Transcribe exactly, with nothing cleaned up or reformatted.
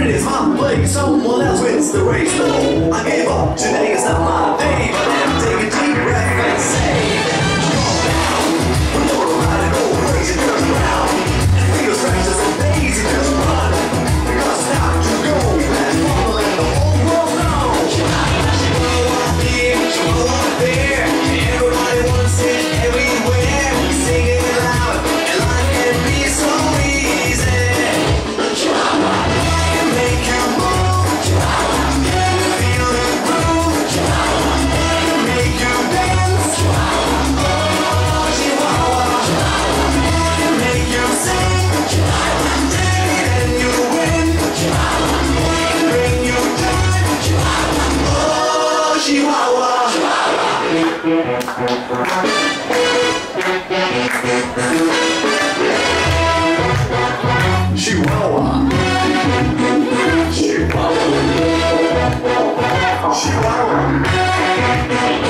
it is my place, someone else wins the race. No, I gave up, today is not my day. But then take a deep breath and say, calm down. When you're riding all crazy, turn around. And feel strange as a daisy, just run. Because now to go, fast forward and the whole world knows. Chihuahua here, Chihuahua there. Everybody wants it everywhere. Sing it loud, and life can be so easy. Chihuahua can make you move. Chihuahua can feel the groove. Chihuahua can make you dance. Chihuahua, oh Chihuahua. Chihuahua can make you sing. Chihuahua take it and you win. Chihuahua can bring you joy. Chihuahua, oh Chihuahua. Chihuahua. Chihuahua. Chihuahua.